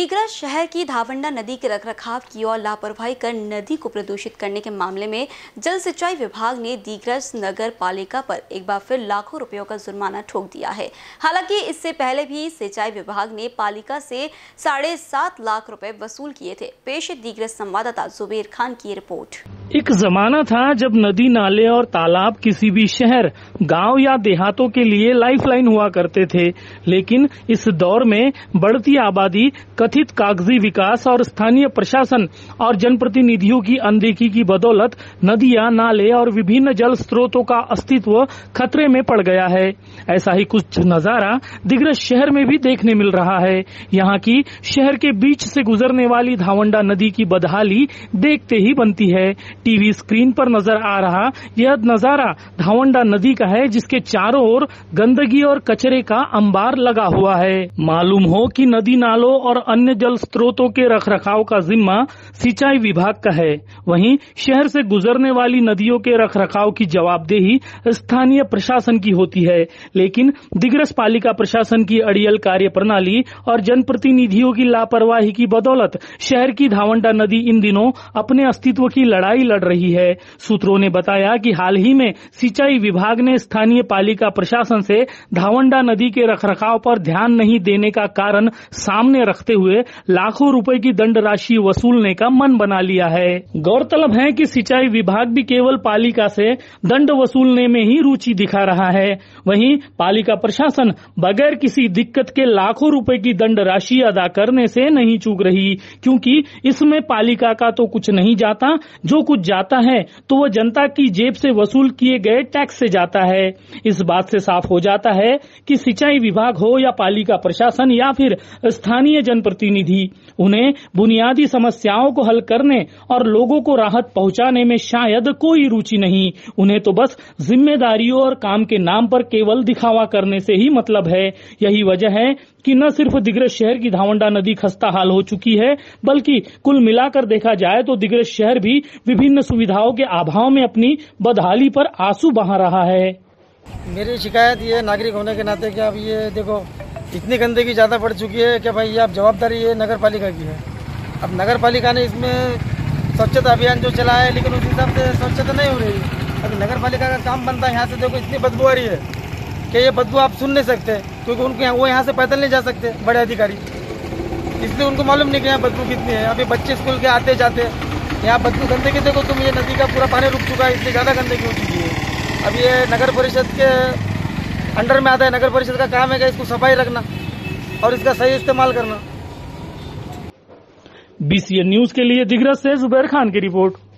दिग्रस शहर की धावंडा नदी के रखरखाव की और लापरवाही कर नदी को प्रदूषित करने के मामले में जल सिंचाई विभाग ने दिग्रस नगर पालिका पर एक बार फिर लाखों रुपयों का जुर्माना ठोक दिया है। हालांकि इससे पहले भी सिंचाई विभाग ने पालिका से 7.5 लाख रुपए वसूल किए थे। पेश है दिग्रस संवाददाता जुबेर खान की रिपोर्ट। एक जमाना था जब नदी, नाले और तालाब किसी भी शहर, गांव या देहातों के लिए लाइफलाइन हुआ करते थे, लेकिन इस दौर में बढ़ती आबादी, कथित कागजी विकास और स्थानीय प्रशासन और जनप्रतिनिधियों की अनदेखी की बदौलत नदियां, नाले और विभिन्न जल स्रोतों का अस्तित्व खतरे में पड़ गया है। ऐसा ही कुछ नजारा दिग्रस शहर में भी देखने मिल रहा है। यहाँ की शहर के बीच से गुजरने वाली धावंडा नदी की बदहाली देखते ही बनती है। टीवी स्क्रीन पर नजर आ रहा यह नजारा धावंडा नदी का है, जिसके चारों ओर गंदगी और कचरे का अंबार लगा हुआ है। मालूम हो कि नदी, नालों और अन्य जल स्रोतों के रखरखाव का जिम्मा सिंचाई विभाग का है। वहीं शहर से गुजरने वाली नदियों के रखरखाव की जवाबदेही स्थानीय प्रशासन की होती है, लेकिन दिग्रस पालिका प्रशासन की अड़ियल कार्य प्रणाली और जनप्रतिनिधियों की लापरवाही की बदौलत शहर की धावंडा नदी इन दिनों अपने अस्तित्व की लड़ाई लड़ रही है। सूत्रों ने बताया कि हाल ही में सिंचाई विभाग ने स्थानीय पालिका प्रशासन से धावंडा नदी के रखरखाव पर ध्यान नहीं देने का कारण सामने रखते हुए लाखों रुपए की दंड राशि वसूलने का मन बना लिया है। गौरतलब है कि सिंचाई विभाग भी केवल पालिका से दंड वसूलने में ही रुचि दिखा रहा है। वहीं पालिका प्रशासन बगैर किसी दिक्कत के लाखों रुपए की दंड राशि अदा करने से नहीं चूक रही, क्योंकि इसमें पालिका का तो कुछ नहीं जाता, जो कुछ जाता है तो वह जनता की जेब से वसूल किए गए टैक्स से जाता है। इस बात से साफ हो जाता है कि सिंचाई विभाग हो या पालिका प्रशासन या फिर स्थानीय जनप्रतिनिधि, उन्हें बुनियादी समस्याओं को हल करने और लोगों को राहत पहुंचाने में शायद कोई रुचि नहीं। उन्हें तो बस जिम्मेदारियों और काम के नाम पर केवल दिखावा करने से ही मतलब है। यही वजह है कि न सिर्फ दिग्रस शहर की धावंडा नदी खस्ता हाल हो चुकी है, बल्कि कुल मिलाकर देखा जाए तो दिग्रस शहर भी विभिन्न सुविधाओं के अभाव में अपनी बदहाली पर आंसू बहा रहा है। मेरी शिकायत ये नागरिक होने के नाते कि अब ये देखो इतनी गंदगी ज्यादा बढ़ चुकी है कि भाई अब जवाबदारी ये नगर पालिका की है। अब नगर पालिका ने इसमें स्वच्छता अभियान जो चलाया है, लेकिन उस हिसाब से स्वच्छता नहीं हो रही है। अभी नगर पालिका का काम बनता है, यहाँ से देखो इतनी बदबू आ रही है कि ये बदबू आप सुन नहीं सकते, क्योंकि उनके वो यहाँ से पैदल नहीं जा सकते बड़े अधिकारी, इसलिए उनको मालूम नहीं कि यहाँ बदबू कितनी है। अभी बच्चे स्कूल के आते जाते यहाँ बदबू गंदगी देखो तुम, ये नदी का पूरा पानी रुक चुका है, इसलिए ज्यादा गंदगी हो चुकी है। अब ये नगर परिषद के अंडर में आता है, नगर परिषद का काम है कि इसको सफाई रखना और इसका सही इस्तेमाल करना। BCN न्यूज के लिए दिग्रस से जुबेर खान की रिपोर्ट।